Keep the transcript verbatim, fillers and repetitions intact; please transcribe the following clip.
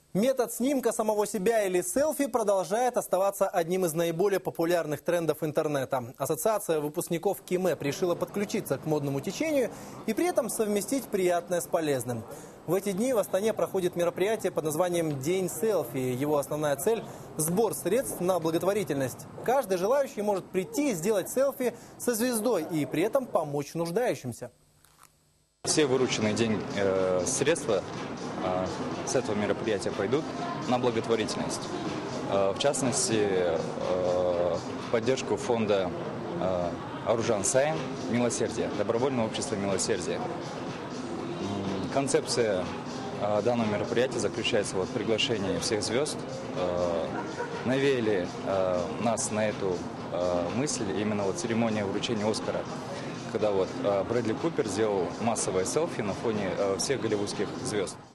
Метод снимка самого себя или селфи продолжает оставаться одним из наиболее популярных трендов интернета. Ассоциация выпускников КИМЭП решила подключиться к модному течению и при этом совместить приятное с полезным. В эти дни в Астане проходит мероприятие под названием «День селфи». Его основная цель – сбор средств на благотворительность. Каждый желающий может прийти и сделать селфи со звездой и при этом помочь нуждающимся. Все вырученные день э, средства э, с этого мероприятия пойдут на благотворительность. Э, в частности, э, поддержку фонда э, Аружан Сайын «Милосердие», добровольное общество «Милосердие». Концепция э, данного мероприятия заключается вот, в приглашении всех звезд. Э, навеяли э, нас на эту э, мысль именно вот церемония вручения Оскара, когда вот Брэдли Купер сделал массовое селфи на фоне всех голливудских звезд.